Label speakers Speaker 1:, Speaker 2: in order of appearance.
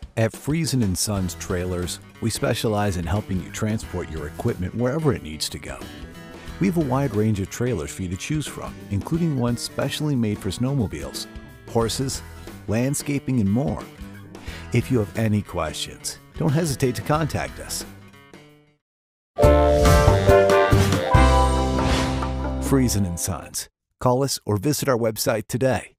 Speaker 1: At Friesen & Sons Trailers, we specialize in helping you transport your equipment wherever it needs to go. We have a wide range of trailers for you to choose from, including ones specially made for snowmobiles, horses, landscaping, and more. If you have any questions, don't hesitate to contact us. Friesen & Sons. Call us or visit our website today.